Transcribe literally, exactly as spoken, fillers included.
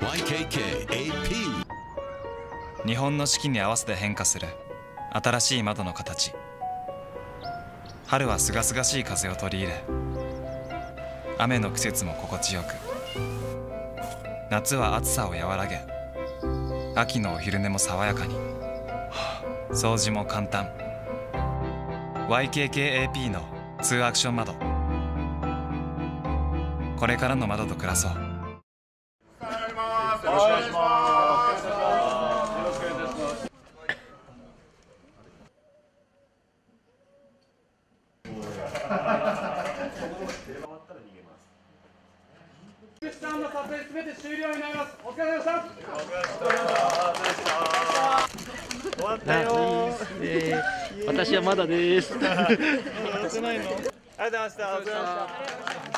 ワイケーケーエーピー日本の四季に合わせて変化する新しい窓の形。春はすがすがしい風を取り入れ、雨の季節も心地よく、夏は暑さを和らげ、秋のお昼寝も爽やかに、掃除も簡単。 ワイケーケーエーピー のツーアクション窓。これからの窓と暮らそう。 よろしくお願いします。よろしくお願いします。さんの撮影すべて終了になります。お疲れ様でした。終わったよ。 えー、私はまだです。 ありがとうございました。お疲れ様でした。